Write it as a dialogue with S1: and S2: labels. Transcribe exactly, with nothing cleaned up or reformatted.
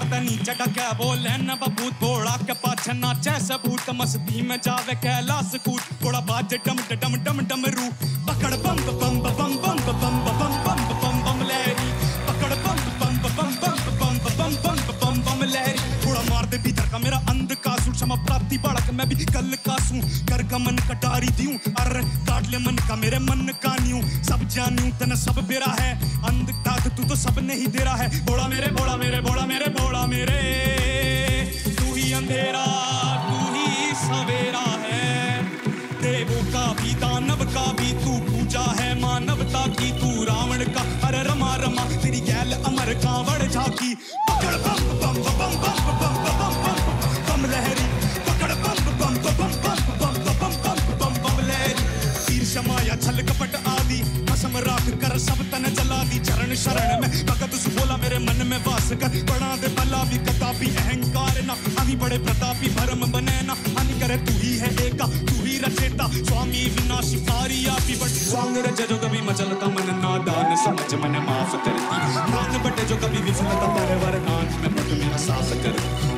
S1: ते नीचे का क्या बोले न बबूत बोड़ा के पाछे नाचे सबूत मस्ती में जावे कैलाश कूट थोड़ा बाजे डम डम डम डम रू पकड़ बम बम बम बम बम बम बम बम बम लहरी पकड़ बम बम बम बम बम बम बम बम बम लहरी थोड़ा मार दे भीतर का मेरा अंध कासू क्षमा प्राप्ति बढ़क मैं भी कल कासू कर का मन कटारी दियूं अर काट ले मन का मेरे मन का न्यू सब जानू तने सब बेरा है अंध ताक तू तो सब नहीं दे रहा है बोला मेरे बोला मेरे बोला मेरे बोला मेरे तू ही अंधेरा तू ही सवेरा है देवों का भी दानव का भी तू पूजा है मानवता की तू रावण का अरे रमा रमा तेरी गैल अमर कांवड़ झाकी पकड़ बम बम बम बम बम बम बम बम लहरी पकड़ बम बम बम बम बम बम बम बम बम लहरी तीर शमाया छल कपट आदि कसम राख कर सब तन जला दी चरण शरण में भगत सु बोला मेरे मन में वास कर बड़ा दे भला भी कतापी अहंकार ना हामी बड़े प्रतापी भरम बने ना हानि करे तू ही है एका तू ही रचेता स्वामी विनाशी पारी आपी बट स्वांग रच जो कभी मचलता मन नादान समझ मन माफ करती प्राण बटे जो कभी विफलता तेरे वरदान में पट मेरा साफ कर